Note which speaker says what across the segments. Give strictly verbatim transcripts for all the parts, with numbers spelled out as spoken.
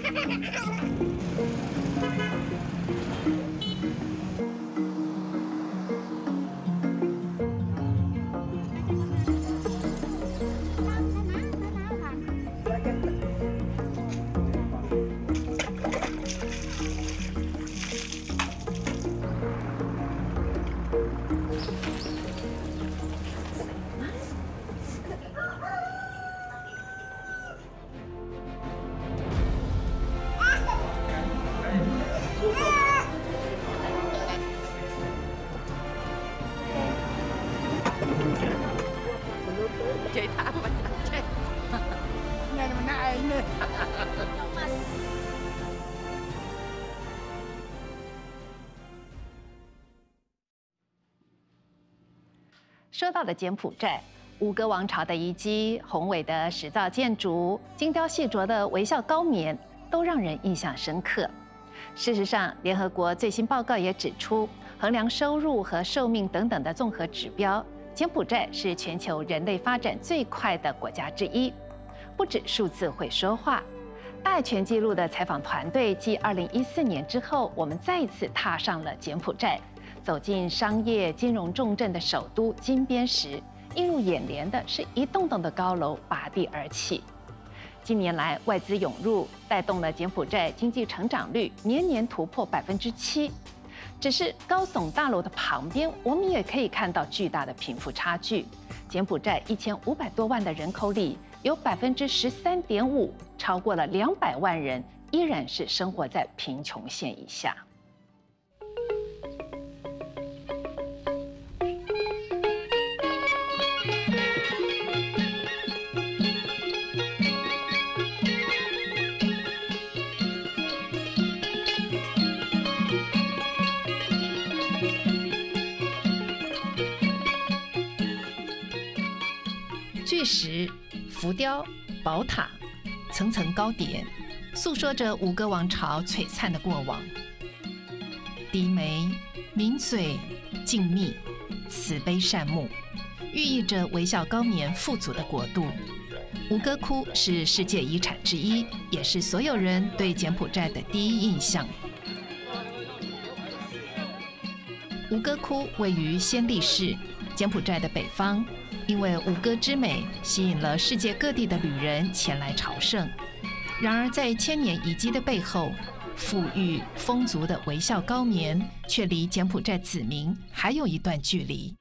Speaker 1: Chị Thảo mà chết.
Speaker 2: Nghe mà nó ai nữa.
Speaker 3: 说到的柬埔寨，吴哥王朝的遗迹、宏伟的石造建筑、精雕细琢的微笑高棉，都让人印象深刻。事实上，联合国最新报告也指出，衡量收入和寿命等等的综合指标，柬埔寨是全球人类发展最快的国家之一。不止数字会说话，大爱全纪录的采访团队继二零一四年之后，我们再一次踏上了柬埔寨。 走进商业金融重镇的首都金边时，映入眼帘的是一栋栋的高楼拔地而起。近年来，外资涌入，带动了柬埔寨经济成长率年年突破百分之七。只是高耸大楼的旁边，我们也可以看到巨大的贫富差距。柬埔寨一千五百多万的人口里，有百分之十三点五，超过了两百万人，依然是生活在贫穷线以下。 巨石、浮雕、宝塔，层层高叠，诉说着吴哥王朝璀璨的过往。低眉、抿嘴、静谧、慈悲善目，寓意着微笑高棉、富足的国度。吴哥窟是世界遗产之一，也是所有人对柬埔寨的第一印象。吴哥窟位于暹粒市，柬埔寨的北方。 因为吴哥之美，吸引了世界各地的旅人前来朝圣。然而，在千年遗迹的背后，富裕丰足的微笑高棉，却离柬埔寨子民还有一段距离。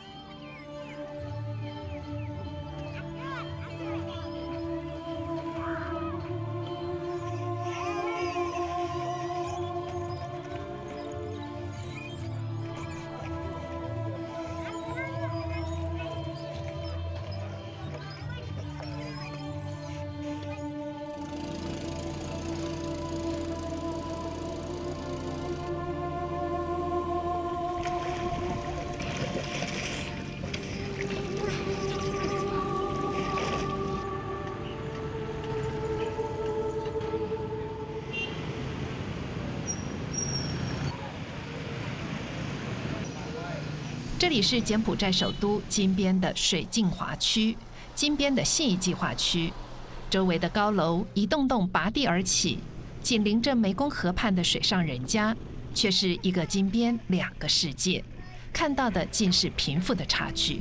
Speaker 3: 这里是柬埔寨首都金边的水镜华区，金边的信义计划区，周围的高楼一栋栋拔地而起，紧邻着湄公河畔的水上人家，却是一个金边两个世界，看到的尽是贫富的差距。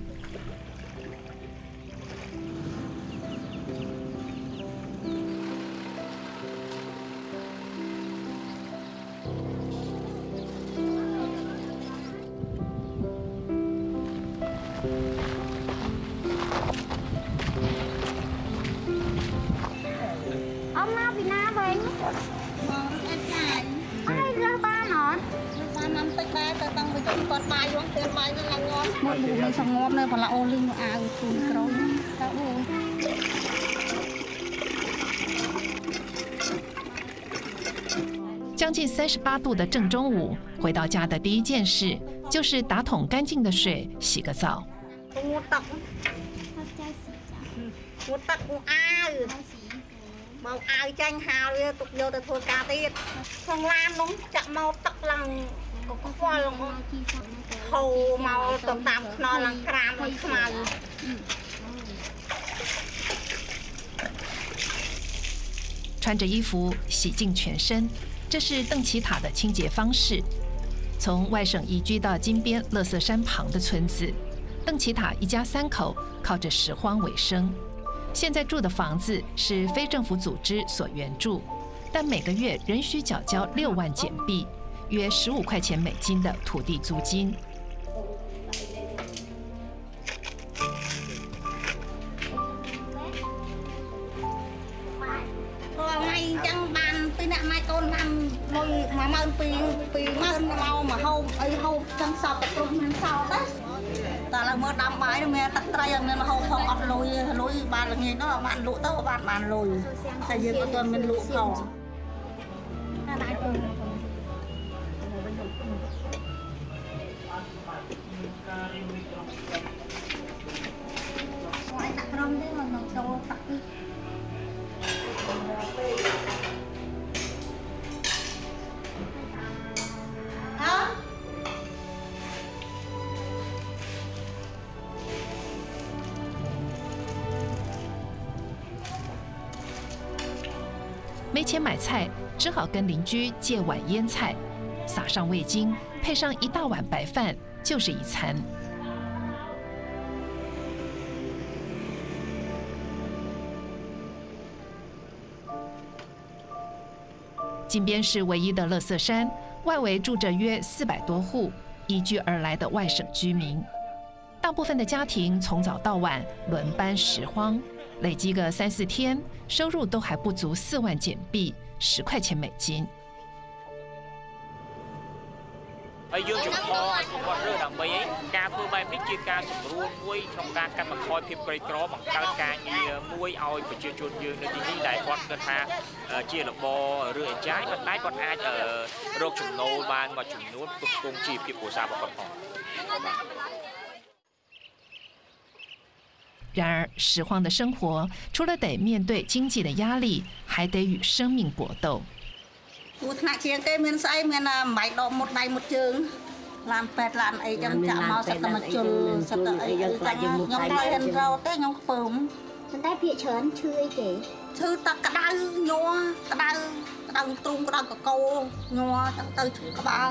Speaker 3: 将近三十八度的正中午，回到家的第一件事就是打桶干净的水洗个澡。
Speaker 4: មកអាវចាញ់ហាលវាទុកយកទៅធ្វើការទៀតក្នុងឡាននោះចាក់មកទឹកឡើងកខ្វល់ហូរមកទៅតាមខ្នល់ឡើងក្រាមហើយខ្មៅ
Speaker 3: 穿穿着衣服洗净全身，这是邓启塔的清洁方式。从外省移居到金边垃圾山旁的村子，邓启塔一家三口靠着拾荒为生。现在住的房子是非政府组织所援助，但每个月仍需缴交六万简币，约十五块钱美金的土地租金。
Speaker 4: mà mà pi pi mà mau mà hâu ấy hâu chân sọt tập trung chân sọt đấy, ta là mưa đam bãi rồi mẹ tắt trai rồi mẹ hâu không ăn lùi lùi bàn là gì đó bạn lụi tao bạn bàn lùi, tại vì có tuần mình lụi không. Ngoài tắt rong đấy mà nó đâu tắt đi.
Speaker 3: "没钱买菜，只好跟邻居借碗腌菜，撒上味精，配上一大碗白饭，就是一餐。金边是唯一的垃圾山，外围住着约四百多户移居而来的外省居民，大部分的家庭从早到晚轮班拾荒。 累积个三四天，收入都还不足四万简币，十块钱美金。
Speaker 5: ហើយយើងចំហគាត់រើដើម្បីការធ្វើបែបនេះជាការសម្រួលមួយក្នុងការកាត់បន្ថយភាពក្រីក្របង្កើតការងារមួយឲ្យប្រជាជនយើងនៅទីនេះដែលគាត់គិតថាជារបរឬអេចាយប៉ុន្តែគាត់អាចរកចំណូលបានមួយចំនួនផ្គត់ផ្គង់ជីវភាពគ្រួសាររបស់គាត់ផង
Speaker 3: 然而，拾荒的生活除了得面对经济的压力，还得与生命搏斗。
Speaker 4: 我ថ្នាក់ជាងគេមានស្អីមានម៉ៃដកមុតដៃមុតជើងឡានពេទ្យឡានអីចឹងចាក់មកសិតតែមកជុលសិតតែអីខ្ញុំខ្ញុំទៅហិនរោទេខ្ញុំខ្ពើមប៉ុន្តែភាគច្រើនឈឺអីគេឈឺតែក្តៅញ័រក្តៅក្តៅទ្រូងក្តៅកកោញ័រចឹងទៅឈឺក្បាល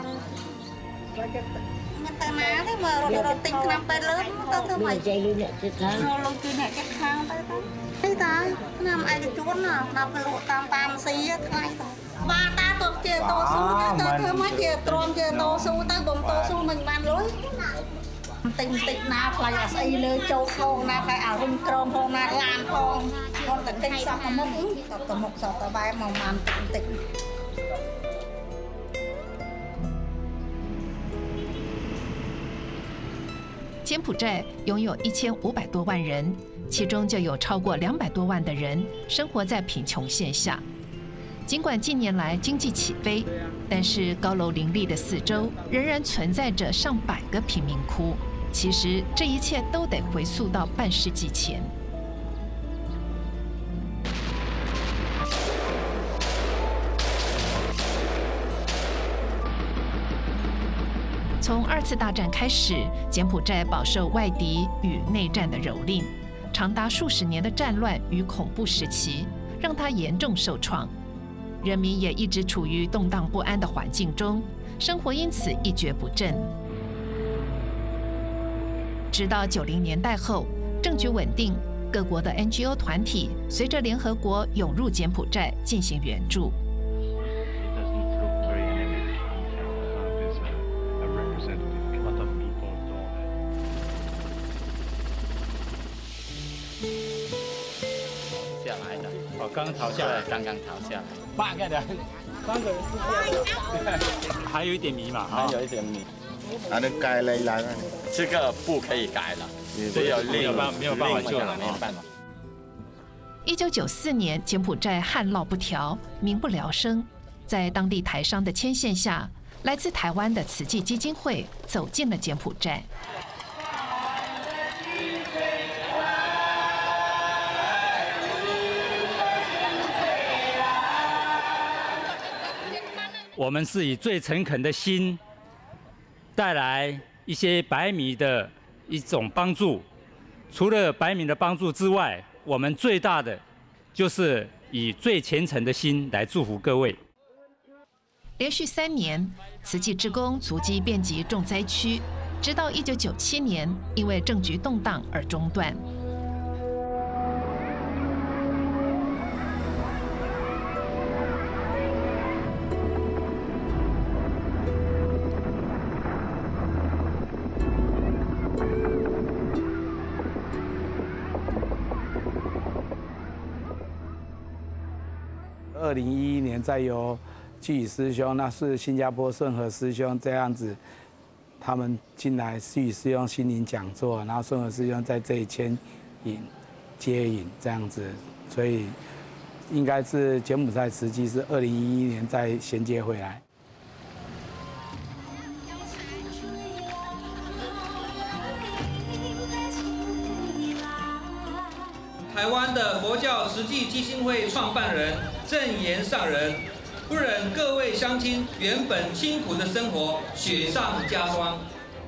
Speaker 4: មិនទៅណាទេមករត់ទិញថ្នាំពេទ្យលឿនទៅធ្វើម៉េចចៃលុយអ្នកជិតខាងលុយគឺអ្នកជិតខាងទៅទៅទីតាថ្នាំឯកជនណាថ្នាំលក់តាមតាមស៊ីថ្លៃទៅបាទតាទៅជាតស៊ូទៅធ្វើមកជាទ្រាំជាតស៊ូទៅបំតស៊ូមិនបានលុយទិញតិចណាថ្លៃអាស្អីលើចូលផងណាតែអារុំក្រមផងណាឡានផងគាត់តែទិញសោះទៅមុខទៅទៅមុខសោះទៅបែបមកបានតិចតិច
Speaker 3: 柬埔寨拥有一千五百多万人，其中就有超过两百多万的人生活在贫穷线下。尽管近年来经济起飞，但是高楼林立的四周仍然存在着上百个贫民窟。其实这一切都得回溯到半世纪前。 从二次大战开始，柬埔寨饱受外敌与内战的蹂躏，长达数十年的战乱与恐怖时期，让它严重受创，人民也一直处于动荡不安的环境中，生活因此一蹶不振。直到九零年代后，政局稳定，各国的 N G O 团体随着联合国涌入柬埔寨进行援助。
Speaker 6: 刚刚逃下来，刚刚逃下来，八个人，三个人是这样，还有一点迷嘛，还有一点迷。
Speaker 7: 还能改来来呢？
Speaker 6: 这个不可以改了，只有另没有办法救了，没有办法。
Speaker 3: 一九九四年，柬埔寨旱涝不调，民不聊生。在当地台商的牵线下，来自台湾的慈济基金会走进了柬埔寨。
Speaker 6: 我们是以最诚恳的心，带来一些白米的一种帮助。除了白米的帮助之外，我们最大的就是以最虔诚的心来祝福各位。
Speaker 3: 连续三年，慈济志工足迹遍及重灾区，直到一九九七年，因为政局动荡而中断。
Speaker 2: 二零一一年再由巨宇师兄，那是新加坡顺和师兄这样子，他们进来巨宇师兄心灵讲座，然后顺和师兄在这里牵引、接引这样子，所以应该是柬埔寨慈济是二零一一年再衔接回来。
Speaker 8: 台湾的佛教慈济基金会创办人证严上人，不忍各位乡亲原本辛苦的生活雪上加霜。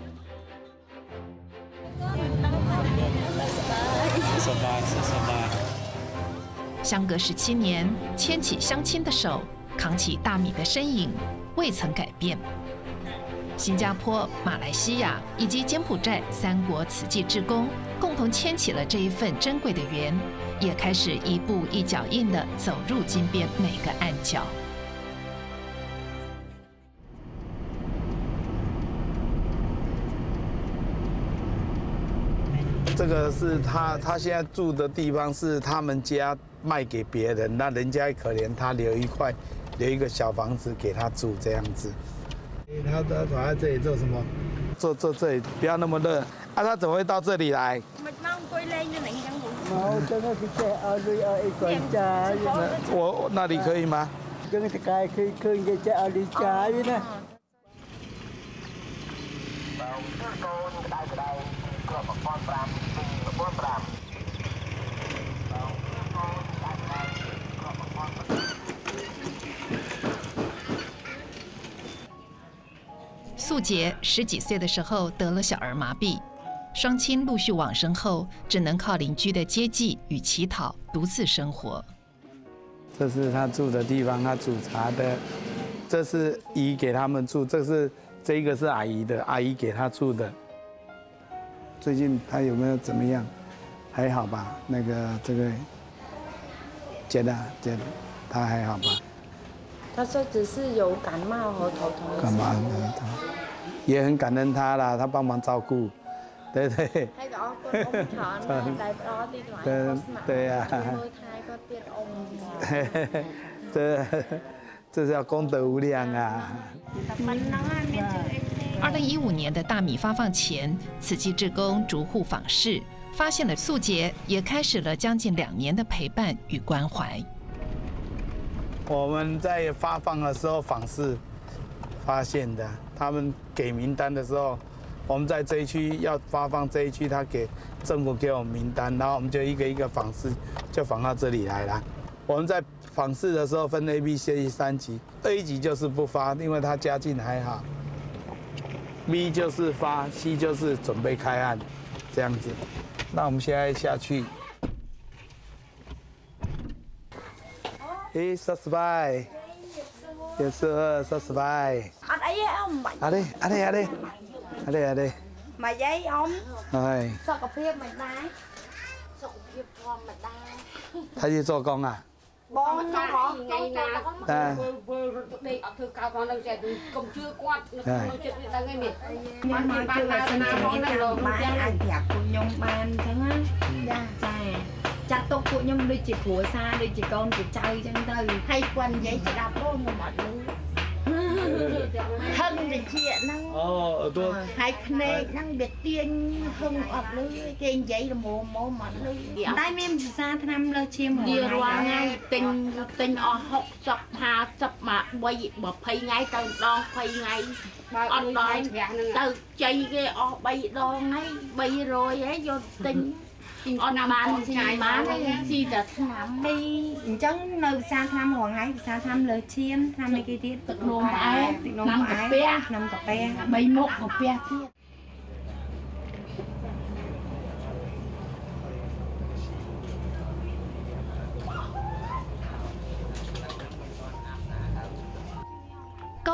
Speaker 3: 相隔十七年，牵起乡亲的手，扛起大米的身影，未曾改变。新加坡、马来西亚以及柬埔寨三国慈济志工共同牵起了这一份珍贵的缘，也开始一步一脚印地走入金边每个暗角。
Speaker 2: 这个是他他现在住的地方，是他们家卖给别人，那人家可怜他留一块，留一个小房子给他住这样子。他他跑在这里做什么？坐坐这里，不要那么热。啊，他怎么会到这里来？我那里可以吗？
Speaker 3: 素杰十几岁的时候得了小儿麻痹，双亲陆续往生后，只能靠邻居的接济与乞讨独自生活。
Speaker 2: 这是他住的地方，他煮茶的。这是姨给他们住，这是这个是阿姨的，阿姨给他住的。最近他有没有怎么样？还好吧？那个这个觉得觉得他还好吧？
Speaker 1: 他说只是有感冒和头痛。
Speaker 2: 感冒的他也很感恩他啦，他帮忙照顾，对对。对对呀。这这是要功德无量啊！
Speaker 3: 二零一五年的大米发放前，慈济志工逐户访视，发现了素杰，也开始了将近两年的陪伴与关怀。
Speaker 2: 我们在发放的时候访视发现的，他们给名单的时候，我们在这一区要发放这一区，他给政府给我们名单，然后我们就一个一个访视，就访到这里来了。我们在访视的时候分 A、B、C 三级 ，A 级就是不发，因为他家境还好 ；B 就是发 ，C 就是准备开案，这样子。那我们现在下去。Eh, subscribe. Yes, sir, subscribe.
Speaker 4: Ăn ấy không mạnh.
Speaker 2: À đây, à đây, à đây. À đây, à đây.
Speaker 4: Mà giấy ông.
Speaker 2: Rồi.
Speaker 4: Sao cà phê mày đai? Sao cà phê con mày đai?
Speaker 2: 他去做工啊？
Speaker 4: Bon nó bỏ ngày nào.
Speaker 2: À.
Speaker 1: Đi ở thư cao con đâu sẽ công chưa quan.
Speaker 2: Rồi.
Speaker 1: Nhưng mà chưa là sinh trình cái trang bán ăn thiệt của nhung ban thắng á. Dạ. Chắc tốt của nhung đi chỉ của xa đi chỉ con chỉ chơi chẳng từ.
Speaker 4: Hay quần giấy chỉ đạp bông mà mọi người. Thân thì chuyện năng.
Speaker 2: Ồ, ở tôi.
Speaker 4: Hai phê năng biệt tiên hưng ọt lưới. Cái giấy là mồ mồ mặt lưới.
Speaker 1: Đây em chỉ xa tham lơ chiêm
Speaker 4: đi qua ngay tình tình ở học sập hà sập mà bay bập phay ngay từ đòn phay ngay ọt đòn từ chơi cái ọt bay đòn ngay bay rồi ấy vô tình ọt bàn thì má gì là tham
Speaker 1: đi chẳng nơi xa tham hoàng ấy xa tham lơ chiêm tham mấy cái tiết
Speaker 4: tự nôm ái
Speaker 1: năm cà phê năm cà phê
Speaker 4: bay một cà phê thiệt.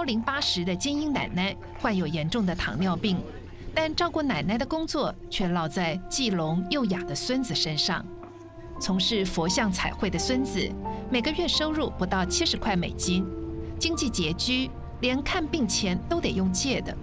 Speaker 3: 高龄八十的坚英奶奶患有严重的糖尿病，但照顾奶奶的工作却落在既聋又哑的孙子身上。从事佛像彩绘的孙子，每个月收入不到七十块美金，经济拮据，连看病钱都得用借的。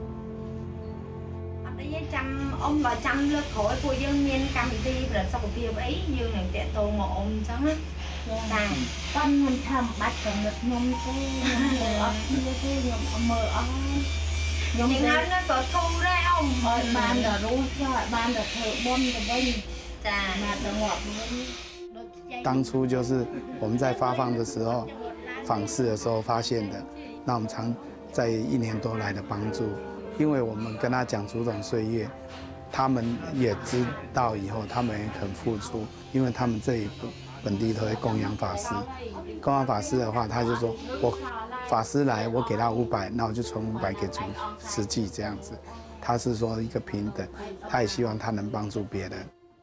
Speaker 1: ចាំអ៊ំបើចាំលើកក្រោយពួកយើងមានកម្មវិធីប្រសុខភាពអីយើងនឹងតាក់ទងមកអ៊ំអញ្ចឹងណាតែគាត់មិនថាបាច់កំណត់ខ្ញុំទេខ្ញុំអត់គ្នាទេខ្ញុំមើលអស់ខ្ញុំហ្នឹងហើយក៏ធូរដែរអ៊ំឲ្យបានតែរស់ចោលឲ្យបានតែធ្វើបុណ្យទៅវិញចាមកដល់ងាប់វិញ
Speaker 2: 当初就是我们在发放的时候，访视的时候发现的，那我们常在一年多来的帮助。 因为我们跟他讲祖宗岁月，他们也知道以后，他们也肯付出。因为他们这里本地都会供养法师，供养法师的话，他就说我法师来，我给他五百，那我就存五百给主实际这样子。他是说一个平等，他也希望他能帮助别人。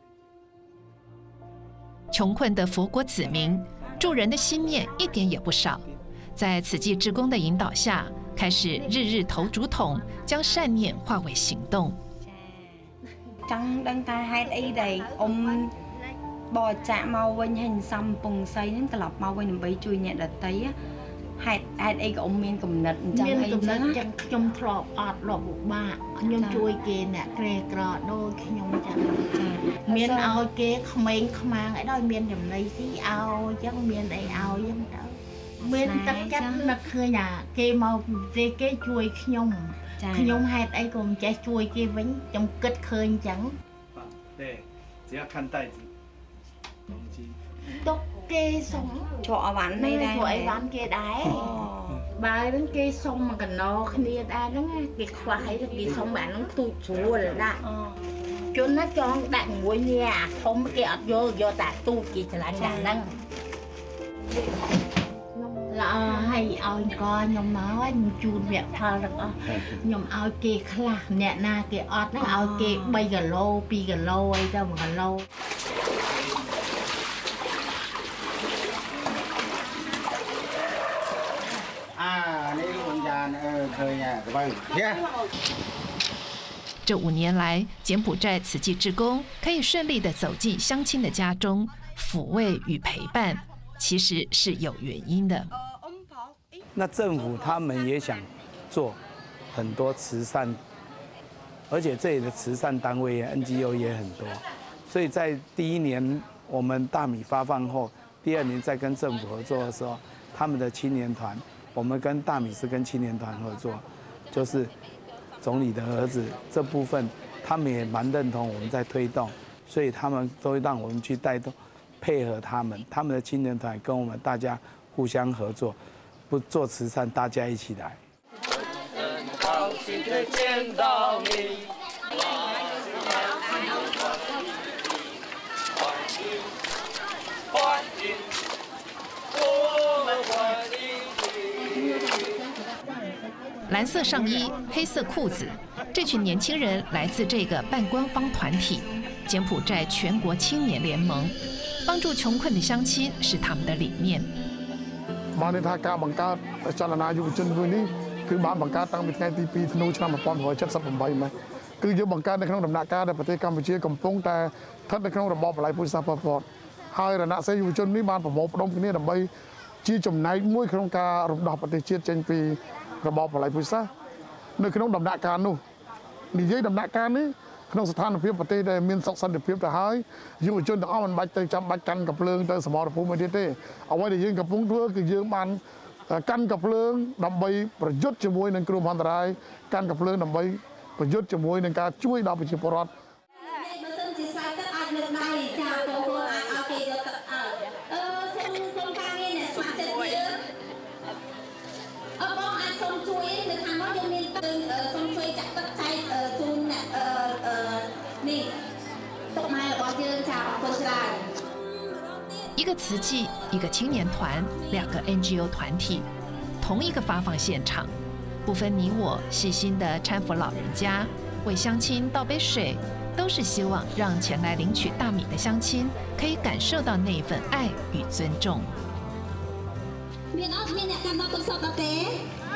Speaker 3: 穷困的佛国子民，助人的心面一点也不少。在慈济志工的引导下。 开始日日投竹筒，将善念化为行动。
Speaker 1: ចង់ដឹងថាហេតុអីដែលអ៊ំបរិច្ចាគមកវិញហើយសំពងសីហ្នឹងត្រឡប់មកវិញដើម្បីជួយអ្នកដទៃហេតុហេតុអីក៏អ៊ំមានកំណត់អញ្ចឹងអីចឹងចឹងខ្ញុំធ្លាប់អត់ធ្លាប់ពិបាកខ្ញុំជួយគេអ្នកក្រីក្រដូចខ្ញុំចឹងមានឲ្យគេក្មេងខ្មាងអីដល់មានចំណៃស៊ីឲ្យចឹងមានអីឲ្យចឹងទៅ មានទឹកចិត្តនឹកឃើញថាគេមកទេគេជួយខ្ញុំខ្ញុំហេតុអីក៏មិនចេះជួយគេវិញខ្ញុំគិតឃើញអញ្ចឹងទេ只要看袋子ទុកគេសុំជក់អវ៉ាន់នេះដែរជក់អីវ៉ាន់គេដែរបើហ្នឹងគេសុំមកកណោគ្នាដែរហ្នឹងគេខ្វះអីគេសុំបានហ្នឹងទូចស្រួលដាក់ជនណាចង់ដាក់មួយនេះអាធំគេអត់យកយកតែទូចគេឆ្លាញ់ដាក់ហ្នឹង ល្អហើយឲ្យអង្គខ្ញុំមកហើយជូនវគ្គផលទាំងអស់ខ្ញុំឲ្យគេខ្លះអ្នកណាគេអត់ហ្នឹងឲ្យគេ3គីឡូ2គីឡូអីទៅ1គីឡូ
Speaker 7: អានេះខ្ញុំយ៉ានអឺឃើញទៅវិញ
Speaker 3: 这五年来，柬埔寨慈济志工可以顺利地走进乡亲的家中，抚慰与陪伴，其实是有原因的。
Speaker 2: 那政府他们也想做很多慈善，而且这里的慈善单位 N G O 也很多，所以在第一年我们大米发放后，第二年再跟政府合作的时候，他们的青年团，我们跟大米是跟青年团合作，就是总理的儿子这部分，他们也蛮认同我们在推动，所以他们都会让我们去带动，配合他们，他们的青年团跟我们大家互相合作。 不做慈善，大家一起来。很高兴可以见到你。欢迎，欢迎，我们欢迎你。
Speaker 3: 蓝色上衣，黑色裤子，这群年轻人来自这个半官方团体——柬埔寨全国青年联盟，帮助穷困的乡亲是他们的理念。
Speaker 9: បានន័យថាការបង្កើតចលនាយុវជនមួយនេះគឺបានបង្កើតតាំងពីថ្ងៃទី2ធ្នូឆ្នាំ1978មកគឺយើងបង្កើតនៅក្នុងដំណាក់កាលដែលប្រទេសកម្ពុជាកំពុងតែស្ថិតនៅក្នុងរបបបល្ល័ង្កពូជសាសន៍ប៉ុលពតហើយរណសិរ្សយុវជននេះបានប្រមូលផ្ដុំគ្នាដើម្បីជាចំណែកមួយក្នុងការរំដោះប្រទេសជាតិចេញពីរបបបល្ល័ង្កពូជសាសន៍នៅក្នុងដំណាក់កាលនោះនិយាយដំណាក់កាលនេះក្នុងស្ថានភាពប្រទេសដែលមានសុខសន្តិភាពទៅហើយយុវជនទាំងអស់មិនបាច់ទៅចាំបាច់កាន់កាភ្លើងទៅសមរភូមិមួយទៀតទេអ្វីដែលយើងកំពុងធ្វើគឺយើងបានកាន់កាភ្លើងដើម្បីប្រយុទ្ធជាមួយនឹងគ្រោះមហន្តរាយកាន់កាភ្លើងដើម្បីប្រយុទ្ធជាមួយនឹងការជួយដល់ប្រជាពលរដ្ឋ
Speaker 3: 一个慈济，一个青年团，两个 N G O 团体，同一个发放现场，不分你我，细心的搀扶老人家，为乡亲倒杯水，都是希望让前来领取大米的乡亲可以感受到那份爱与尊重。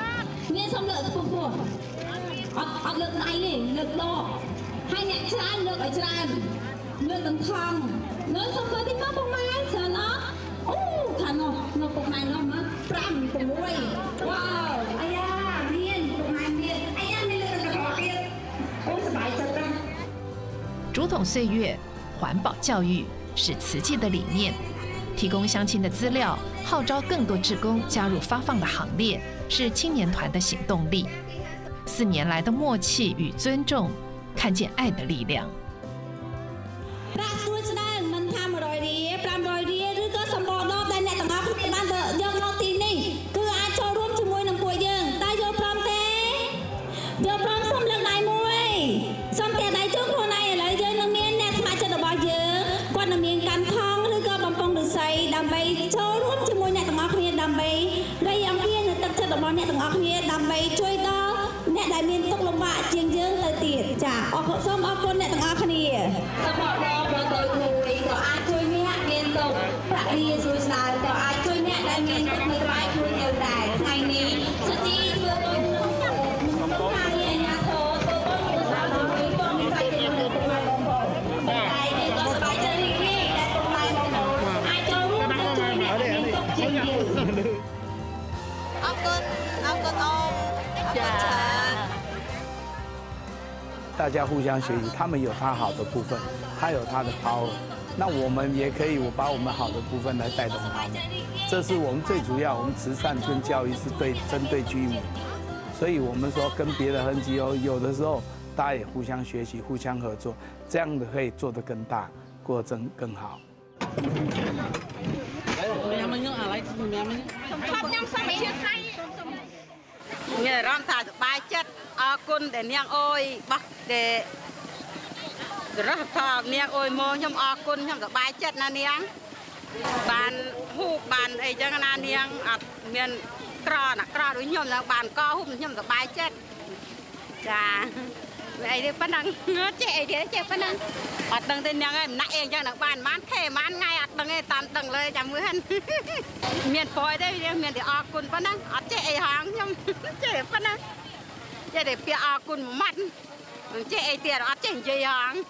Speaker 10: មានសុំលើកខ្ពស់ខ្ពស់អត់អត់លើកដៃទេលើកដកហើយអ្នកច្រើនលើកឲ្យច្រើនលើកទាំងថងលើសុំមើលទីមកពុកម៉ែច្រើនអត់អូខាងនោះនោះពុកម៉ែនោះមកប្រាំ sáu វ៉ាវអាយ៉ាមានពុកម៉ែមានអាយ៉ាមានលើករបស់ទៀតអូសប្បាយចិត្តណាស់
Speaker 3: 竹筒岁月环保教育是慈济的理念，提供乡亲的资料，号召更多志工加入发放的行列，是青年团的行动力。四年来的默契与尊重，看见爱的力量。
Speaker 10: ប្រាក់ជួយស្ដែងមិនថាmột trămរៀលfive hundredរៀលឬក៏សម្បកដបដែលអ្នកទាំងអស់គ្នាបានទៅយកមកទីនេះគឺអាចចូលរួមជាមួយនឹងពួកយើងតែយកព្រមទេយកព្រមសុំលើកដៃមួយសុំតែដៃជើងខ្លួនឯងឥឡូវយើងនឹងមានអ្នកស្ម័គ្រចិត្តរបស់យើងគាត់នឹងមានកាន់ថងឬក៏បំពង់ឫស្សីដើម្បីចូលរួមជាមួយអ្នកទាំងអស់គ្នាដើម្បីរៃអំពាវនៅទឹកចិត្តរបស់អ្នកទាំងអស់គ្នាដើម្បីជួយដល់អ្នកដែលមានទុក្ខលំបាកជាងយើងទៅទៀតចាអរគុណសូមអរគុណអ្នកទាំងអស់គ្នាសម្បកដបបើទៅមួយក៏អាចជួយអ្នកមានទុក្ខប្រាក់រៀលជួយស្ដាយក៏អាចជួយអ្នកដែលមានទុក្ខនៅក្បែរខ្លួនយើងដែរថ្ងៃនេះសុជីធ្វើបុណ្យក្នុងហើយអាញាធរធ្វើបុណ្យប្រសើរដល់ពីបងមានតែមានទៅមកបងប្អូនតែនេះក៏សប្បាយចិត្តរីករាយដែលពុកម៉ែបងប្អូនអាចចូលរួមទៅជួយអ្នកដែលមានទុក្ខជាងយើងអរគុណអរគុណអូនចា
Speaker 2: 大家互相学习，他们有他好的部分，他有他的 power， 那我们也可以，我把我们好的部分来带动他们，这是我们最主要。我们慈善跟教育是对针对居民，所以我们说跟别的 N G O 有的时候大家也互相学习、互相合作，这样的可以做得更大，过得更好。
Speaker 11: មានអារម្មណ៍ថាសប្បាយចិត្តអរគុណដែលនាងអើយបោះដែលរស់ថានាងអើយមកខ្ញុំអរគុណខ្ញុំសប្បាយចិត្តណានាងបានហ៊ូបានអីចឹងណានាងអត់មានក្រណាក្រដូចខ្ញុំឡើងបានកហ៊ូខ្ញុំសប្បាយចិត្តចាអីនេះប៉ុណ្ណឹងចេះអីទៀតចេះប៉ុណ្ណឹងអត់ដឹងទេនាងឯងណាក់អីចឹងនឹងបានបានខេបានថ្ងៃអត់ដឹងទេតាមដឹងលើចាំមើលហ្នឹងមានព្រយទេមានតែអរគុណប៉ុណ្ណឹងអត់ចេះអីហងខ្ញុំចេះប៉ុណ្ណឹងចេះតែពាក្យអរគុណមួយម៉ាត់មិនចេះអីទៀតអត់ចេះនិយាយហង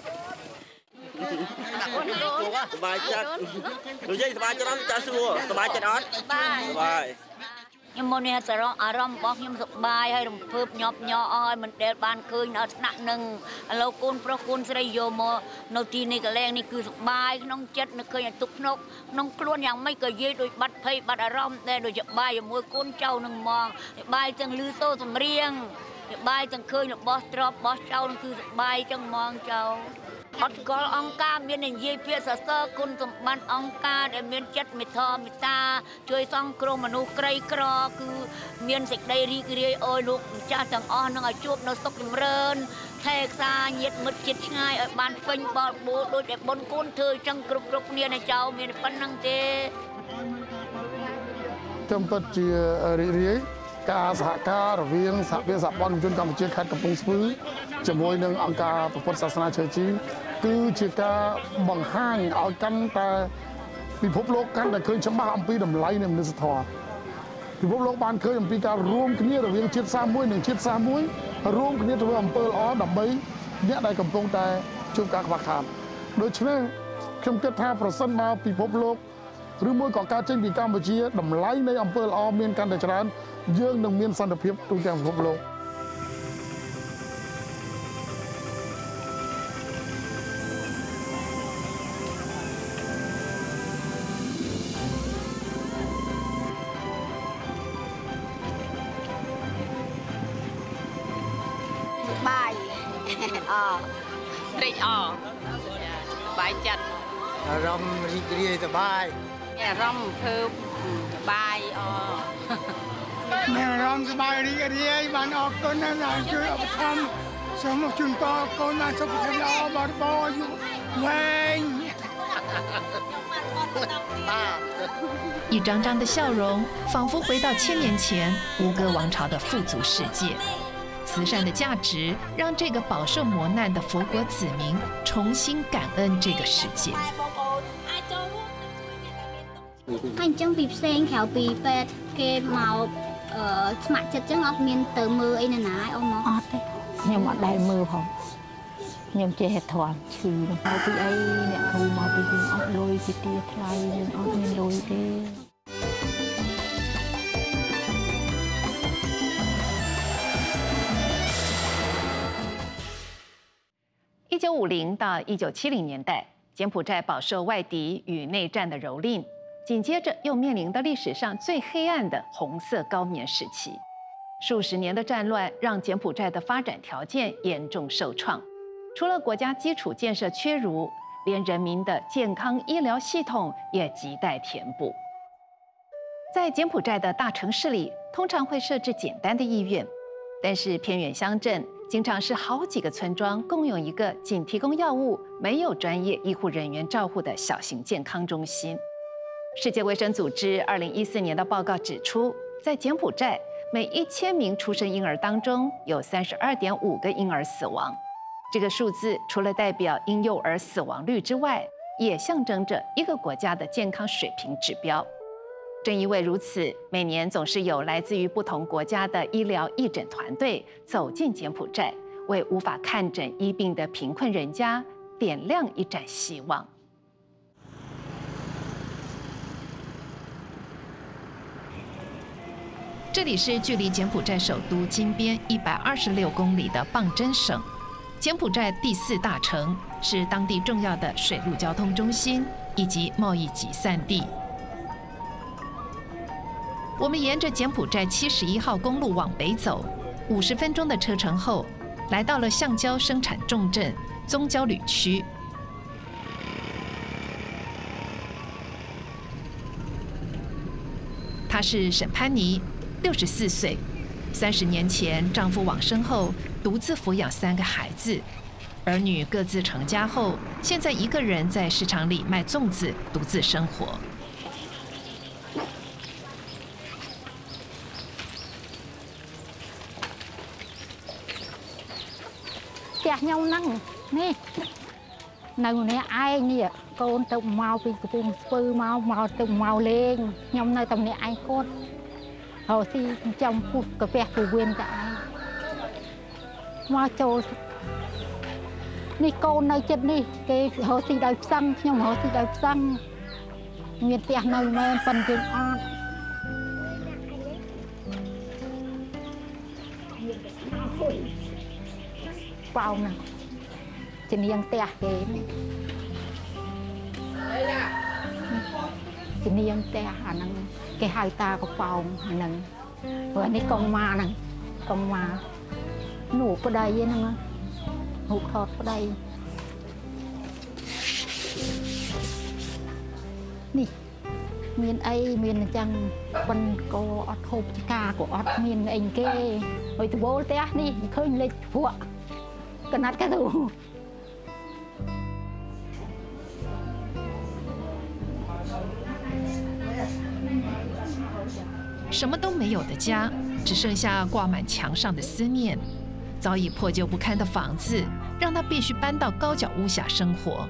Speaker 12: សบายចិត្តនិយាយសบายចិត្តអត់ចាស់សួរសบายចិត្តអត់បាយបាយខ្ញុំមកនេះសារអារម្មណ៍របស់ខ្ញុំសប្បាយហើយរំភើបញាប់ញ័រអស់ហើយមិនដែលបានឃើញនៅថ្នាក់នឹងឥឡូវកូនប្រុសកូនស្រីយកមកនៅទីនេះកន្លែងនេះគឺសប្បាយក្នុងចិត្តនឹកឃើញឲ្យទុកភ្នក់ក្នុងខ្លួនយ៉ាងម៉េចក៏និយាយដូចបាត់ភ័យបាត់អារម្មណ៍ដែរដូចជាបាយជាមួយកូនចៅនឹងហ្មងបាយទាំងលឺសូរសំរៀងបាយទាំងឃើញរបស់ទ្រពរបស់ចៅនឹងគឺសប្បាយចឹងហ្មងចៅអត់កលអង្គការមាននិយាយពាក្យសរសើរគុណសម្បត្តិអង្គការដែលមានចិត្តមេត្តាមេត្តាជួយសង្គ្រោះមនុស្សក្រីក្រគឺមានសេចក្តីរីករាយអើយលោកម្ចាស់ទាំងអស់នឹងឲ្យជួបនៅសុខចម្រើនថែខ្សាញាតិមិត្តជិតឆ្ងាយឲ្យបានពេញបរិបូរណ៍ដូចតែបុណ្យកូនធ្វើចឹងគ្រប់គ្រប់គ្នាណាចៅមានប៉ុណ្្នឹងទេ
Speaker 9: ខ្ញុំពិតជារីករាយការសហការរវាងសហភាពសហព័ន្ធជនកម្ពុជាខេត្តកំពង់ស្ពឺជាមួយនឹងអង្គការពុទ្ធសាសនាជឿជីគឺជាការបង្ហាញឲ្យកាន់តែពិភពលោកកាន់តែឃើញច្បាស់អំពីតម្លៃនៃមនុស្សធម៌ពិភពលោកបានឃើញអំពីការរួមគ្នារវាងជាតិសាសន៍មួយនិងជាតិសាសន៍មួយរួមគ្នាធ្វើអំពើល្អដើម្បីអ្នកដែលកំពុងតែជួបការខ្វះខាតដូច្នេះខ្ញុំគិតថាប្រសិនបើពិភពលោកឬមួយក៏ការចេញពីកម្ពុជាតម្លៃនៃអំពើល្អមានកាន់តែច្រើនយើងនឹងមានសន្តិភាពទូទាំងពិភពលោក
Speaker 11: បាយអត្រេកអរបាយចិត្ត
Speaker 7: អារម្មណ៍រីករាយសប្បាយ
Speaker 11: អារម្មណ៍ធ្វើបាយអ
Speaker 13: មានអារម្មណ៍សប្បាយរីករាយបានអរគុណណាស់ដែលជួយឧបត្ថម្ភសូមជូនពរកូនបានសុខភាពល្អបរិបូរណ៍អាយុវែង
Speaker 3: 一张张的笑容，仿佛回到千年前吴哥王朝的富足世界。慈善的价值让这个饱受磨难的佛国子民重新感恩这个世界。
Speaker 14: អញ្ចឹងពីផ្សេងក្រៅពីពេទ្យគេមកអឺស្ម័គ្រចិត្តចឹងអត់មានទៅមើលអីណាណាអ៊ំមកអត់ទេខ្ញុំអត់ដែលមើលផងខ្ញុំចេះធំឈឺមកពីអីអ្នកគ្រូមកពីយើងអត់លុយពីទាថ្លៃយើងអត់មានលុយទេ
Speaker 3: 一九五零到一九七零年代，柬埔寨饱受外敌与内战的蹂躏，紧接着又面临的历史上最黑暗的红色高棉时期。数十年的战乱让柬埔寨的发展条件严重受创，除了国家基础建设缺如，连人民的健康医疗系统也亟待填补。在柬埔寨的大城市里，通常会设置简单的医院，但是偏远乡镇经常是好几个村庄共用一个仅提供药物、没有专业医护人员照护的小型健康中心。世界卫生组织二零一四年的报告指出，在柬埔寨，每一千名出生婴儿当中有三十二点五个婴儿死亡。这个数字除了代表婴幼儿死亡率之外，也象征着一个国家的健康水平指标。正因为如此，每年总是有来自于不同国家的医疗义诊团队走进柬埔寨，为无法看诊医病的贫困人家点亮一盏希望。这里是距离柬埔寨首都金边一百二十六公里的棒珍省，柬埔寨第四大城，是当地重要的水陆交通中心以及贸易集散地。我们沿着柬埔寨七十一号公路往北走，五十分钟的车程后，来到了橡胶生产重镇宗胶旅区。她是沈潘妮，六十四岁，三十年前丈夫往生后，独自抚养三个孩子，儿女各自成家后，现在一个人在市场里卖粽子，独自生活。
Speaker 14: ផ្ទះខ្ញុំហ្នឹងនេះនៅនេះឯងនេះកូនទៅមកពីកំពង់ស្ពឺមកមកទៅមកលេងខ្ញុំនៅតែម្នាក់ឯងគាត់ហើយទីចំពុះកាពះពវៀនតែឯងមកចូលនេះកូននៅចិត្តនេះគេរកទីដោយផ្សឹងខ្ញុំរកទីដោយផ្សឹងមានផ្ទះនៅមែនប៉ុន្តែយើងអត់ប៉ោងណាជំនាញផ្ទះគេជំនាញផ្ទះអាហ្នឹងគេហៅតាកប៉ោងអាហ្នឹងព្រោះនេះកងម៉ាហ្នឹងកងម៉ានោះប្តីហ្នឹងហូបថតប្តីនេះមានអីមានអញ្ចឹងប៉ុនក៏អត់ហូបឆ្កាក៏អត់មានអីគេហើយត្បូលផ្ទះនេះឃើញលេខភក់កណាត់កទូ
Speaker 3: 什么都没有的家，只剩下挂满墙上的思念。早已破旧不堪的房子，让他必须搬到高脚屋下生活。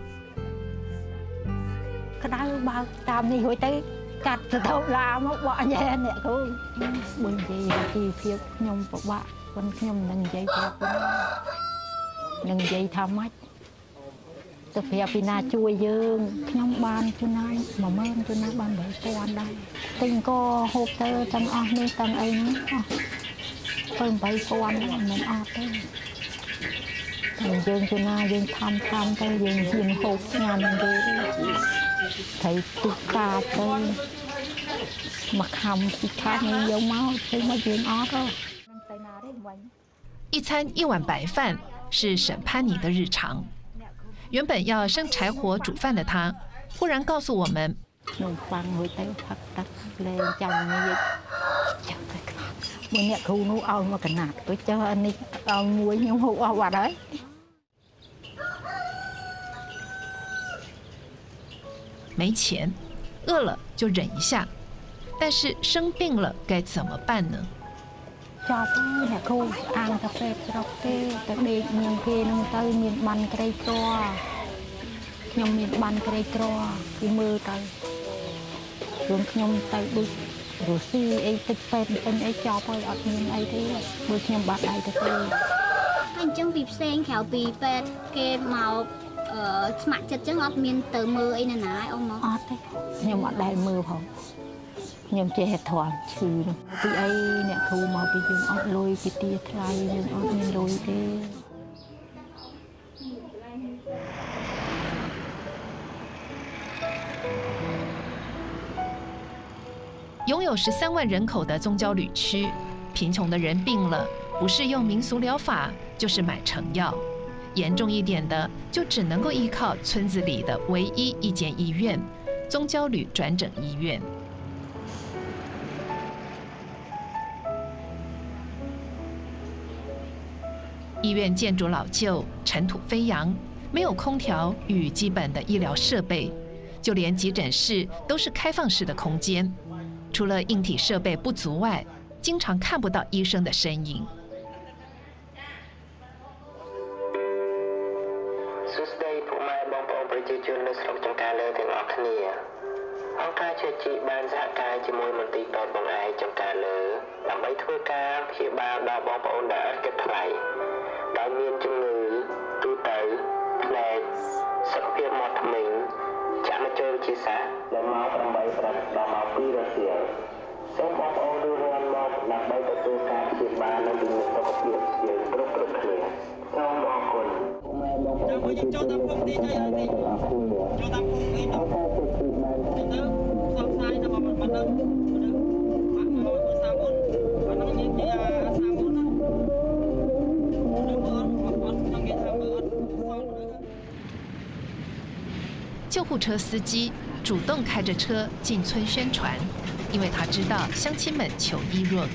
Speaker 14: ក្តៅបើតាមនេះរួចទៅកាត់ទៅឡាមកបក់ញ៉ែអ្នកគ្រូបើនិយាយពីភាពខ្ញុំពិបាកប៉ុន្តែខ្ញុំនឹងនិយាយប្រាប់នឹងនិយាយថាម៉េចទៅប្រាប់ពីណាជួយយើងខ្ញុំបានចំណាយមួយម៉ឺនចំណាយបានបីពាន់ដែរទិញក៏ហូបទៅទាំងអស់នេះទាំងអីហ្នឹងអស់ទៅបីពាន់មិនអត់ទេតែយើងចំណាយយើងខំខំទៅយើងហ៊ានហូបញ៉ាំទេត្រូវទុកកាទៅមកខំពីខាងយកមកទៅមកយើងអត់ទេទៅណាទេវិញ
Speaker 3: 一餐一碗白饭是沈潘妮的日常。原本要生柴火煮饭的她，忽然告诉我们：“
Speaker 14: 弄饭会得拍得嘞，叫你叫得看。我那口弄熬嘛个哪，我叫你熬木用好熬话đấy。”
Speaker 3: 没钱，饿了就忍一下，但是生病了该怎么办呢？
Speaker 14: ចាប់អ្នកគ្រូអានតែពេទ្យស្រុកទេតែដេកនាងគេនឹងទៅមានបានក្រីក្រខ្ញុំមានបានក្រីក្រគេមើលទៅរឿងខ្ញុំទៅដូចទៅរុស្ស៊ីអីទឹកពេទ្យពេញអីចប់ហើយអត់មានអីទេដូចខ្ញុំបាត់ដៃទៅទេហើយអញ្ចឹងពីផ្សេងក្រៅពីពេទ្យគេមកអឺស្ម័គ្រចិត្តអញ្ចឹងអត់មានទៅមើលអីណាណាអ៊ំមកអត់ទេខ្ញុំអត់ដែលមើលផងខ្ញុំចេះហេតុធំឈឺនោះពីអីអ្នកគ្រូមកពីយើងអត់លុយពីទាថ្លៃយើងអត់មានលុយទេ
Speaker 3: 拥有十三万人口的宗教旅区，贫穷的人病了，不是用民俗疗法，就是买成药。严重一点的，就只能够依靠村子里的唯一一间医院——宗教旅转诊医院。医院建筑老旧，尘土飞扬，没有空调与基本的医疗设备，就连急诊室都是开放式的空间。除了硬体设备不足外，经常看不到医生的身影。
Speaker 15: សួស្តីពុកម៉ែបងប្អូនប្រជាជននៅស្រុកចំការលើទាំងអស់គ្នាអង្គការជាជីបានសហការជាមួយមន្ទីរពេទ្យបង្អែកចំការលើដើម្បីធ្វើការព្យាបាលដល់បងប្អូនដែលឥតគិតថ្លៃដែលមានជំងឺទូទៅផ្នែកសុខភាពមាត់ធ្មេញចាក់មជ្ឈវិទ្យាសាស្ត្រដែលមកដើម្បីប្រតិបត្តិដល់មកពីរសៀលសូមបងប្អូនរួមរាន់មកដើម្បីទទួលការព្យាបាលនិងជំនួយសុខភាពយើងគ្រប់គ្រប់គ្នាសូមអរគុណចាំមកយើងចូលតាមភូមិទីអីអីចូលតាមភូមិអីទៅទៅផ្សព្វផ្សាយទៅមកមិនដឹងមកមកសាមុនអានោះយើងជាសាមុនណានៅមើលអត់ចង់និយាយថាមើលអត់
Speaker 3: 救护车司机主动开着车进村宣传，因为他知道乡亲们求医若渴。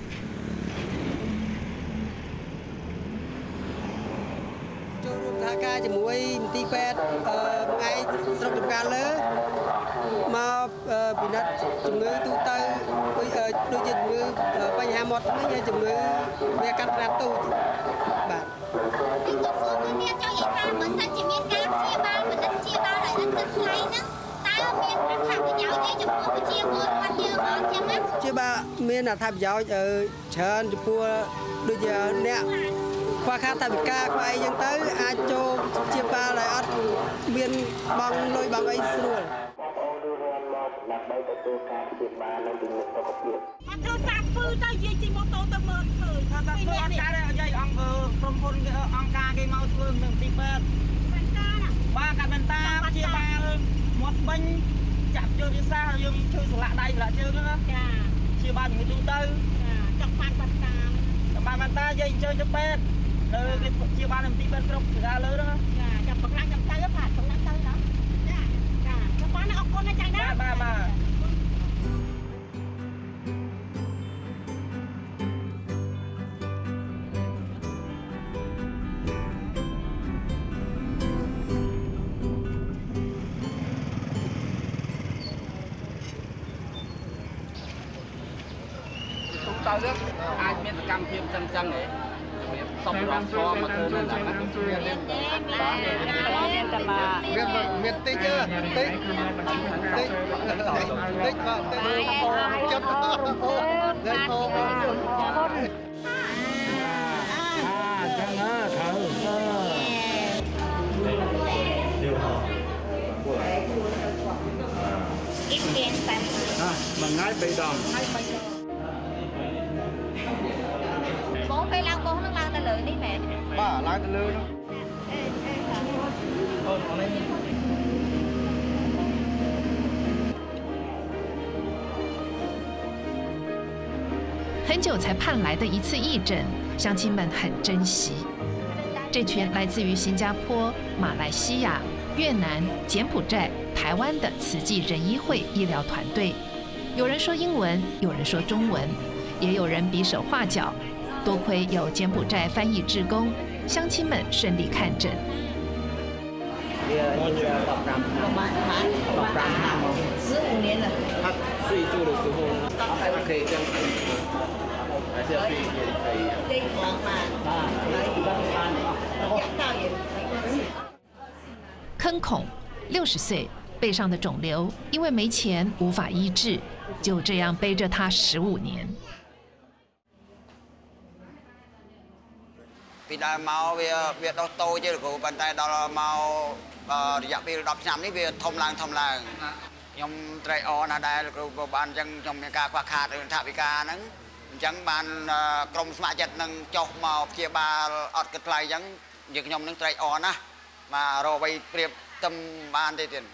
Speaker 16: ចូលរួមសហការជាមួយមន្ទីរពេទ្យបង្អែកស្រុកចំការលើមកពិនិត្យជំងឺទូទៅដូចជាជំងឺបញ្ហាមាត់ធ្មេញហើយជំងឺវាកាត់ផ្នែកទូចបាទទីកសួរមួយនេះចង់និយាយថាបើសិនជាមានការព្យាបាលបណ្ឌិតព្យាបាលឲ្យឥតគិតថ្លៃហ្នឹងតើមានអត្ថប្រយោជន៍អីចំពោះប្រជាពលរដ្ឋយើងអត់ចឹងណាព្យាបាលមានអត្ថប្រយោជន៍ច្រើនចំពោះដូចជាអ្នកខ្វះខាតថវិកាខ្វះអីចឹងទៅអាចចូលព្យាបាលឲ្យអត់មានបង់លុយបង់អីស្រួល
Speaker 15: ដើម្បីទទួលការព្យាបាលនិងជំនួយសុខភាព
Speaker 4: មកធ្វើសាពឺទៅយាយជិះម៉ូតូទៅមើលឃើញថាធ្វើអត់ការទេយាយអង្គក្រុមហ៊ុនអង្គការគេមកធ្វើនឹងទីពេទ្យបានតាណាបាទកាត់បានតាព្យាបាលមាត់បិញចាក់យកវិសាយើងជួយស្លាកដៃស្លាកជើងហ្នឹងចាព្យាបាលជំងឺទូទៅចាចង់បានបានតាចង់បានបានតាយាយអញ្ជើញទៅពេទ្យលើគេព្យាបាលនៅទីពេទ្យក្រុមស្រាលើហ្នឹងចាចាំបង្រាញចាំទៅផាត់បង្រាញទៅណាចាចាចាំបានអរគុណណាចាណាបាទបាទ
Speaker 16: តើអាចមានសកម្មភាពចឹងចឹងហ៎សុំរងឈរមកធ្វើនៅហ្នឹងណាមានតែមកមានមានតិចតិចតិចតិចតិចបាទទៅចិត្តទៅទៅទៅអាចឹងណាត្រូវអ៊ីកេនតែមួយថ្ងៃបីដងបងពេលឡើងបងនឹងឡើងទៅលើនេះមែនបាទឡើងទៅលើនោះអូននេះ
Speaker 3: 很久才盼来的一次义诊，乡亲们很珍惜。这群来自于新加坡、马来西亚、越南、柬埔寨、台湾的慈济仁医会医疗团队，有人说英文，有人说中文，也有人比手画脚。多亏有柬埔寨翻译志工，乡亲们顺利看诊。
Speaker 16: 十五年了。他自己住的时候，他可以这样，还是要去可以。这一床嘛，啊，一般般的，讲到也没关系。
Speaker 3: 坑孔，六十岁， 背上的肿瘤因为没钱无法医治，就这样背着他十五年。
Speaker 17: ពីដើមមកវាវាដុះតូចទេលោកគ្រូប៉ុន្តែដល់មករយៈពេលដប់ឆ្នាំនេះវាធំឡើងធំឡើងខ្ញុំត្រេកអរណាស់ដែរលោកគ្រូក៏បានអញ្ចឹងខ្ញុំមានការខ្វះខាតរឿងថវិកាហ្នឹងអញ្ចឹងបានក្រុមស្ម័គ្រចិត្តនឹងចុះមកព្យាបាលអត់គិតថ្លៃអញ្ចឹងយើងខ្ញុំនឹងត្រេកអរណាស់មករកអ្វីប្រៀបផ្ទឹមបានទេទៀត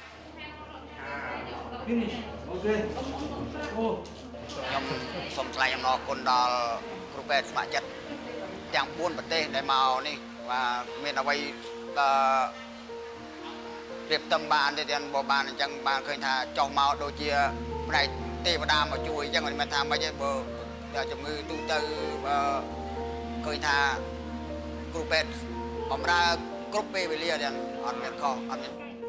Speaker 17: ខ្ញុំសូមថ្លែងអំណរគុណដល់គ្រូពេទ្យស្ម័គ្រចិត្ត ទាំង bốn ប្រទេសដែលមកនេះបាទមានអ្វីប្រៀបផ្ទឹមបានទេទាំងបើបានអញ្ចឹងបានឃើញថាចុះមកដូចជាផ្នែកទេវតាមកជួយអញ្ចឹងមិនមែនថាមិនទេបើជំងឺទូទៅបើឃើញថាគ្រូពេទ្យបម្រើគ្រប់ពេលវេលាទាំងអត់មានខុសអត់មាន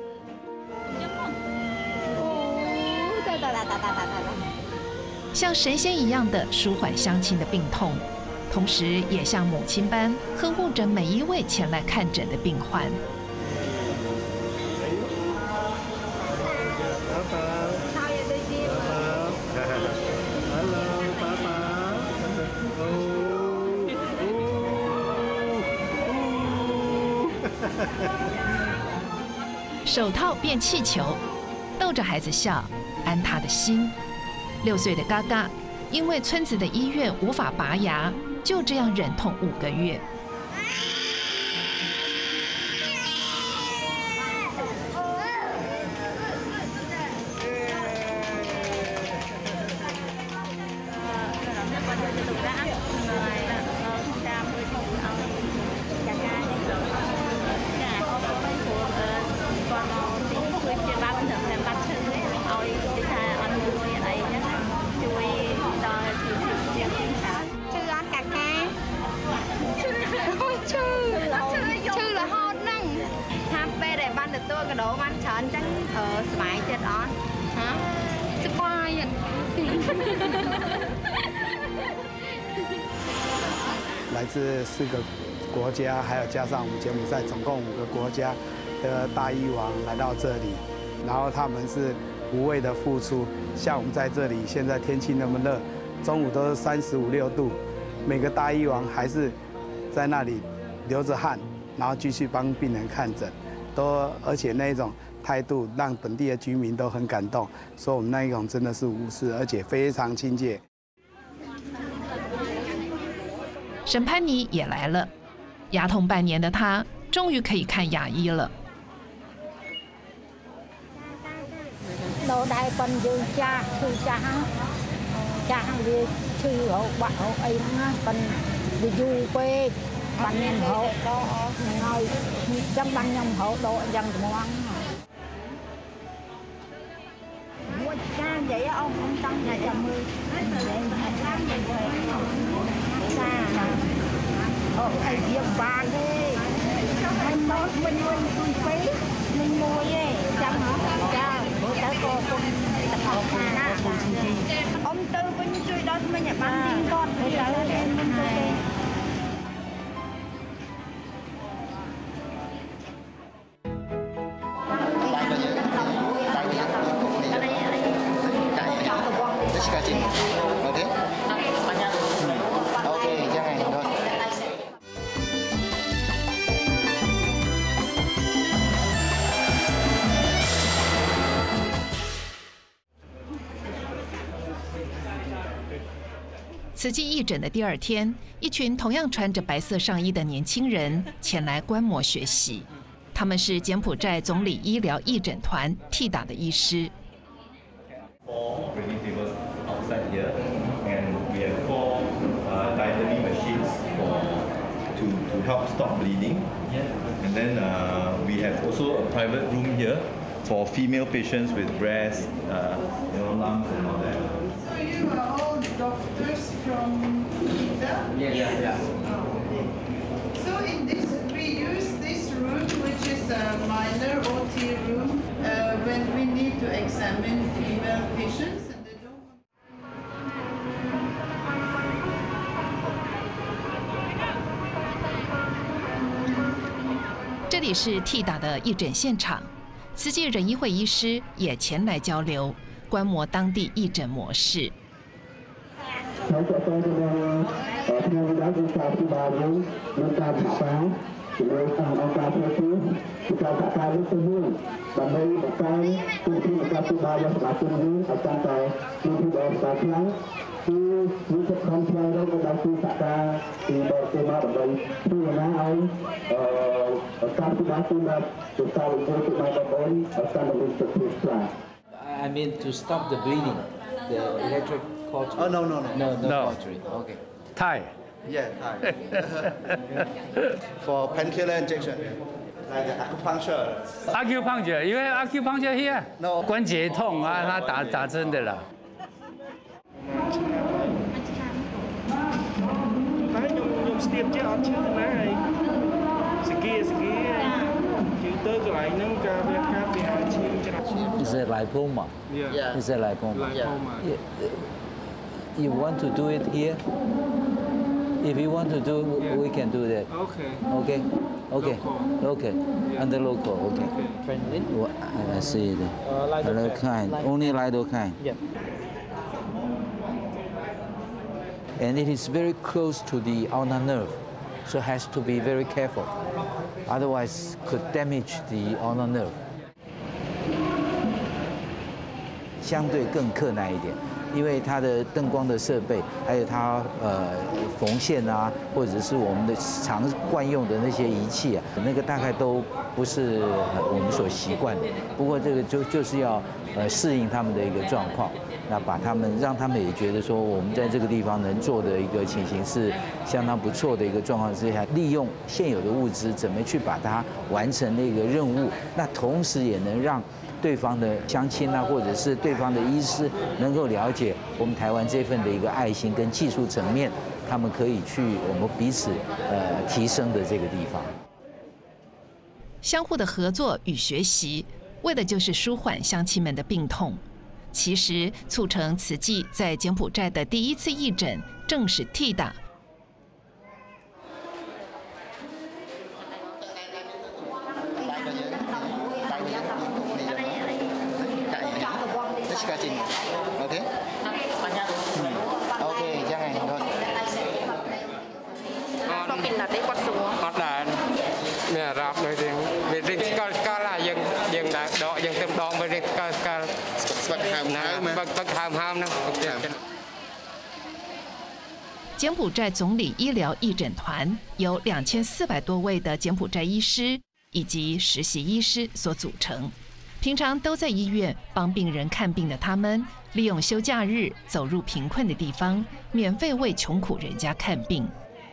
Speaker 3: 像神仙一样的舒缓乡亲的病痛。 同时，也像母亲般呵护着每一位前来看诊的病患。手套变气球，逗着孩子笑，安他的心。六岁的嘎嘎，因为村子的医院无法拔牙。 就这样忍痛五个月。
Speaker 2: 来自四个国家，还有加上我们柬埔寨，总共五个国家的大医王来到这里，然后他们是无畏的付出。像我们在这里，现在天气那么热，中午都是三十五六度，每个大医王还是在那里流着汗，然后继续帮病人看诊，都而且那一种态度让本地的居民都很感动，说我们那一种真的是无私，而且非常亲切。
Speaker 3: 沈潘妮也来了，牙痛半年的她终于可以看牙医了。
Speaker 14: đồ đây còn dư cha thư cha cha đi thư hộ bạn hộ ấy còn đi du quê bạn nhân hộ ngồi trong ban nhom hộ độ dân của ăn
Speaker 4: mua cha vậy ông ông tăng nhà chồng mươi ở thầy việc vàng đi mình nói mình nuôi tôi phí mình mua vậy chẳng hả cha bữa tới cô con tập học hà ông tư bên chui đó mới nhà bán riêng con phải là em mình chơi
Speaker 3: 慈济义诊的第二天，一群同样穿着白色上衣的年轻人前来观摩学习。他们是柬埔寨总理医疗义诊团替打的医师。
Speaker 18: For female patients with breast, uh, you know, lungs and all that.
Speaker 19: So you are all doctors from Canada?
Speaker 18: Yes. Yeah, yeah.
Speaker 19: Oh, okay. So in this, we use this room, which is a minor O T room, uh, when we need to examine female patients. And they don't want...
Speaker 3: 这里是替打的义诊现场。 慈济人医会医师也前来交流，观摩当地义诊模式。
Speaker 15: ជាមួយអង្គការផ្សេងៗពីការសហការនេះទៅមួយដើម្បីបង្កើនគុណភាពនៃការព្យាបាលរបស់ប្រជាជនយើងឲ្យកាន់តែមានភាពល្អប្រសើរខ្លាំងគឺមានចិត្តខំប្រឹងរកដល់ទីសហការពីបរទេសមកដើម្បីជួយណាឲ្យការព្យាបាលគឺแบบទៅតាមវិធីរបស់បងប្អូនឲ្យកាន់តែមានសុខភាពខ្លាំង
Speaker 20: I mean to stop the bleeding, the electric cord.
Speaker 7: Oh no no no
Speaker 20: no no.
Speaker 7: no.
Speaker 20: Cautery. Okay.
Speaker 7: Thai. Yeah, Thai. For painkiller injection, like acupuncture.
Speaker 6: Acupuncture, 因为 acupuncture here.
Speaker 7: No.
Speaker 6: 关节痛啊，他打打针的啦。
Speaker 15: Đấy, nhung nhung tiêm chứ ăn chứ má này. Skia skia. Chứ tới cái lại nâng ca về ca về hai chim cho nó.
Speaker 20: Is it lipoma?
Speaker 7: Yeah.
Speaker 20: Is it lipoma?
Speaker 7: Lipoma.
Speaker 20: Yeah. You want to do it here? If you want to do, yeah. we can do that.
Speaker 15: Okay.
Speaker 20: Okay. Okay.
Speaker 15: Local.
Speaker 20: Okay. Yeah. Under local. Okay. Well, I see it.
Speaker 15: Uh,
Speaker 20: lidocaine. Only lidocaine.
Speaker 15: Yeah.
Speaker 20: And it is very close to the ulnar nerve, so has to be very careful. Otherwise, could damage the ulnar nerve. 相对更困难一点。 因为它的灯光的设备，还有它呃缝线啊，或者是我们的常惯用的那些仪器啊，那个大概都不是我们所习惯的。不过这个就就是要呃适应他们的一个状况，那把他们让他们也觉得说我们在这个地方能做的一个情形是相当不错的一个状况之下，利用现有的物资怎么去把它完成那个任务，那同时也能让 对方的乡亲啊，或者是对方的医师，能够了解我们台湾这份的一个爱心跟技术层面，他们可以去我们彼此呃提升的这个地方。
Speaker 3: 相互的合作与学习，为的就是舒缓乡亲们的病痛。其实，促成慈济在柬埔寨的第一次义诊，正是替打。
Speaker 7: Okay. Okay, jangan.
Speaker 21: Có pin là tí quạt xuống. Quạt là nè rạp này thì về đi cái cái là dừng dừng đã đọ dừng tìm đòn về đi cái cái bậc hàm hàm bậc bậc hàm hàm nữa.
Speaker 3: 柬埔寨总理医疗义诊团由两千四百多位的柬埔寨医师以及实习医师所组成。 平常都在医院帮病人看病的他们，利用休假日走入贫困的地方，免费为穷苦人家看病。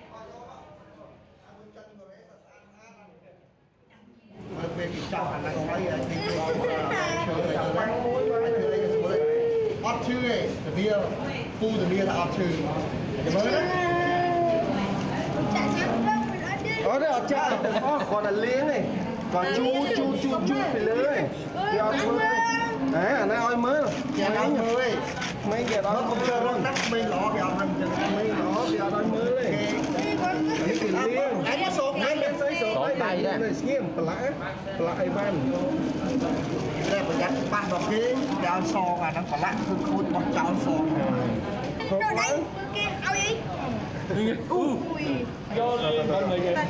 Speaker 15: Ở đây ở cha, còn là liên này, còn chu chu chu chu phải lưới, đi ăn mới, đấy, anh ơi mới, mấy mới, mấy cái đó không chơi đâu, mấy lọ cái ăn chừng mấy lọ cái ăn mới này, cái tiền liên, mấy cái giấy số tay đây, này xiêm, lại, lại van, đây phải dắt ba đọc kia, cái ăn sò mà nó còn lại, cứ khôi bọc cháo sò, không đấy, cái ao gì? Ui, vô đi, mọi người kìa.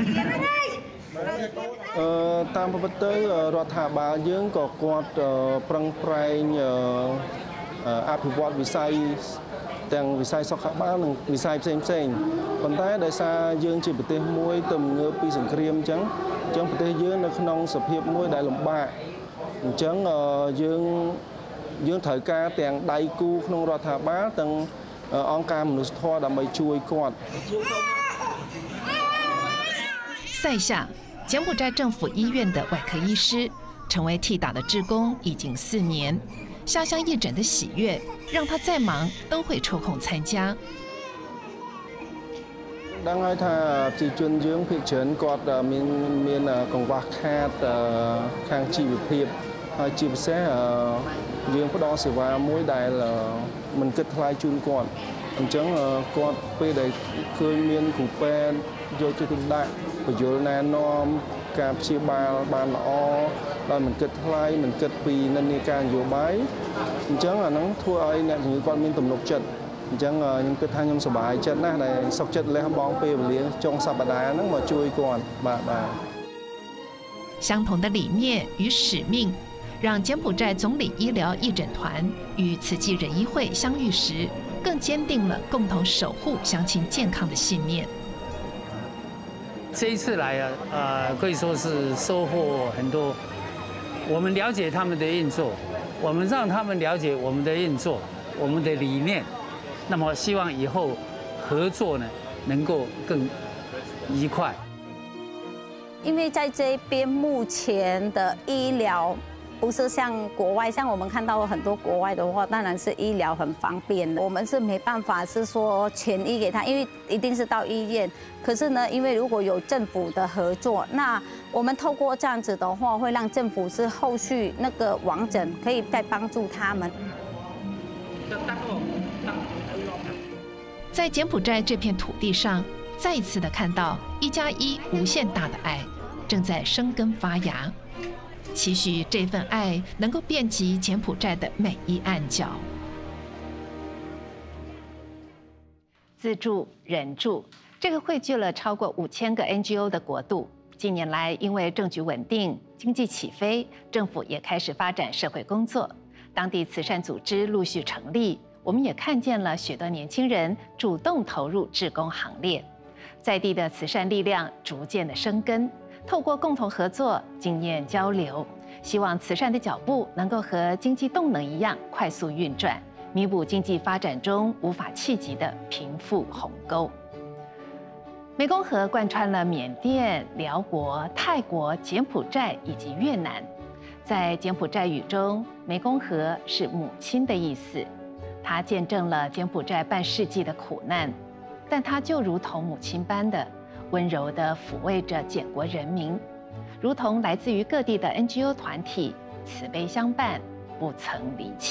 Speaker 15: តាមពិតទៅរដ្ឋាភិបាលយើងក៏គាត់ប្រឹងប្រែងអភិវឌ្ឍវិស័យទាំងវិស័យសុខាភិបាលនិងវិស័យផ្សេងផ្សេងប៉ុន្តែដោយសារយើងជាប្រទេសមួយទំនើបពីសង្គ្រាមអញ្ចឹងអញ្ចឹងប្រទេសយើងនៅក្នុងសភាពមួយដែលលំបាកអញ្ចឹងយើងយើងត្រូវការទាំងដៃគូក្នុងរដ្ឋាភិបាលទាំងអង្គការមនុស្សធម៌ដើម្បីជួយគាត់
Speaker 3: 塞下，柬埔寨政府医院的外科医师，成为替打的志工已经四年。下乡义诊的喜悦，让他再忙都会抽空参加。
Speaker 15: ដឹងហើយថាប្រជាជនយើងភាគច្រើនគាត់មានមានកង្វះខាតខាងជីវភាពហើយជាពិសេសយើងផ្ដល់សេវាមួយដែលមិនគិតថ្លៃជូនគាត់អញ្ចឹងគាត់ពេលដែលឃើញមានគ្រូពេទ្យយកចិត្តទុកដាក់
Speaker 5: បញ្យលណែនាំការព្យាបាលបានល្អដោយមិនគិតថ្លៃមិនគិតពីនិន្នាការនយោបាយអញ្ចឹងអាហ្នឹងធ្វើឲ្យអ្នកជំងឺគាត់មានទំនុកចិត្តអញ្ចឹងខ្ញុំគិតថាខ្ញុំសប្បាយចិត្តណាស់ដែលសុខចិត្តលះបង់ពេលវេលាចុងសប្តាហ៍ហ្នឹងមកជួយគាត់បាទបាទ
Speaker 3: 相同的理念与使命，让柬埔寨总理医疗义诊团与慈济仁医会相遇时，更坚定了共同守护乡亲健康的信念。
Speaker 22: 这一次来啊，呃，可以说是收获很多。我们了解他们的运作，我们让他们了解我们的运作，我们的理念。那么希望以后合作呢，能够更愉快。
Speaker 23: 因为在这边目前的医疗不是像国外，像我们看到很多国外的话，当然是医疗很方便的。我们是没办法是说全医给他，因为一定是到医院。可是呢，因为如果有政府的合作，那我们透过这样子的话，会让政府是后续那个网诊可以再帮助他们。
Speaker 3: 在柬埔寨这片土地上，再一次的看到一加一无限大的爱正在生根发芽。期许这份爱能够遍及柬埔寨的每一暗角。自助人助，这个汇聚了超过五千个 N G O 的国度，近年来因为政局稳定、经济起飞，政府也开始发展社会工作，当地慈善组织陆续成立。我们也看见了许多年轻人主动投入志工行列，在地的慈善力量逐渐的生根。透过共同合作、经验交流，希望慈善的脚步能够和经济动能一样快速运转，弥补经济发展中无法企及的贫富鸿沟。湄公河贯穿了缅甸、辽国、泰国、柬埔寨以及越南。在柬埔寨语中，湄公河是母亲的意思，它见证了柬埔寨半世纪的苦难，但它就如同母亲般的温柔地抚慰着柬国人民，如同来自于各地的 N G O 团体慈悲相伴，不曾离弃。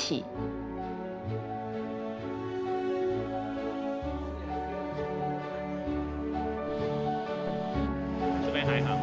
Speaker 6: 这边还好。